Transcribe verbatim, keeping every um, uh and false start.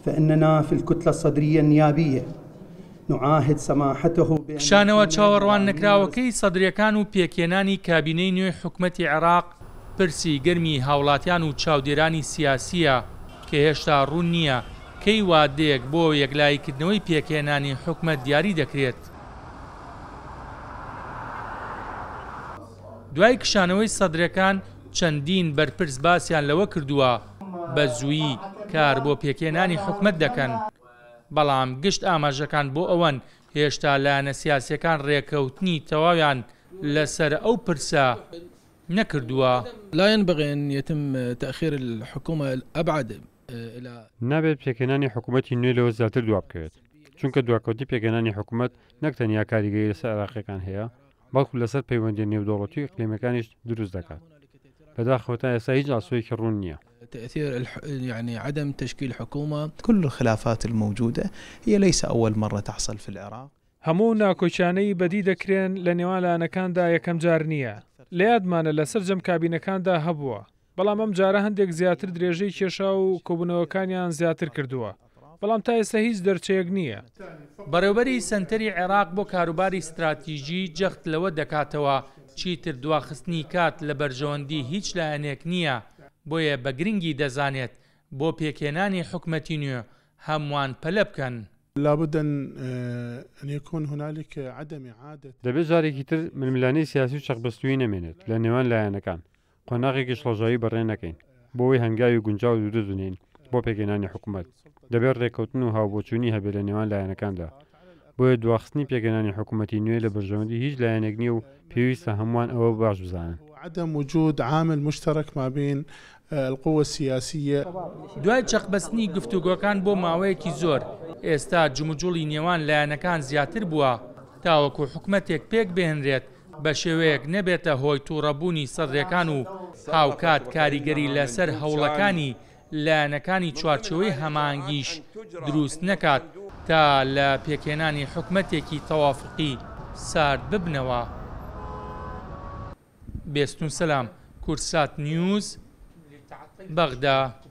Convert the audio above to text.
فإننا في الكتلة الصدرية النيابية نعاهد سماحته شانەوە چاوەڕوان نەکراوەکەی سەدرەکان و پێکێنانی کابینەی نوێی حکومەتی عێراق پرسی گەرمی هاوڵاتیان و چاودێرانی سیاسیە کە هێشتا ڕوون نییە کەی وادەیەک بۆ یەکلاییکردنەوەی پێکێنانی حکومەت دیاری دەکرێت. دوای کشانەوەی سەدرەکان چەندین بەرپرس باسییان لەوە کردووە بە زوویی کار بۆ پێکێنانی حکومەت دەکەن، بەڵام گشت ئاماژەکان بۆ ئەوەن هێشتا لایەنە سیاسیەکان ڕێکەوتنی تەواویان لەسەر ئەو پرسە نەکردووە. لا ينبغي أن يتم تأخير الحكومة أبعد إلى نابێت پێکێنانی حکوومەتی نوێ لەوە زیاتر دواب بکەوێت، چونکە دواکەوتی پێکێنانی حکوومەت نەک تەنیا کاریگەری لەسەر عێراقیەکان هەیە، بەڵکو لەسەر پەیوەندی نێودەوڵەتی و ئیقلیمەکانیش دروست دەکات. بەداخەوە تا ئێستا هیچ ئاسۆیەکی ڕوون نییە. تأثير يعني عدم تشكيل حكومة. كل الخلافات الموجودة هي ليس أول مرة تحصل في العراق. هەموو ناکۆچانەی بەدی دەکرێن لە نێوان لایەنەکاندا یەکەم جار نییە. لە یادمانە لەسەر جەم کابینەکاندا هەبووە، بەڵام ئەم جارە هەندێک زیاتر درێژەی کێشا و کۆبوونەوەکانیان زیاتر کردووە، بەڵام تا ئێستا هیچ دەرچەیەک نییە. بەڕێوەبەری سەنتەری عێراق بۆ کاروباری استراتیژی جەخت لەوە دەکاتەوە چیتر دواخستنی کات لە بەرژەوەندی هیچ لایەنێک نییە، بۆیە بە گرنگی دەزانێت بۆ پێکێنانی حکومەتی نوێ هەمووان پەلە بکەن. لابد أن يكون هنالك عدم إعادة. دەبێت جارێکی تر ململانەی سیاسی و چەقبەستووی نەمێنێت لە نێوان لایەنەکان، قۆناغێکی شڵەژاوی بەڕێ نەکەین بۆ ئەوەی هەنگاوی گونجاو دروست بنێین بۆ پێکێنانی حکومەت. دەبێت ڕێکەوتن و هاوبۆچوونی هەبێت لە نێوان لایەنەکاندا، بۆیە دواخستنی پێکێنانی حکومەتی نوێ لە بەرژەوەندی هیچ لایەنێک نییە و پێویستە هەمووان ئەوە باش بزانن. عدم وجود عامل مشترك ما بين القوى السياسية. دوای چەقبەستنی گفتوگۆکان بۆ ماوەیەکی زۆر ئێستا جموجوڵی نێوان لایەنەکان زیاتر بووە تاوەکو حکومەتێک پێک بهێنرێت بە شێوەیەک نەبێتە هۆی تووڕەبوونی سەدرەکان و هاوکات کاریگەری لەسەر هەوڵەکانی لایەنەکانی چوارچەوەی هەماهەنگیش دروست نەکات تا لە پێکێنانی حکومەتێکی تەوافقی سارد ببنەوە. بێستون سەلام، کورسات نیوز، بەغدا.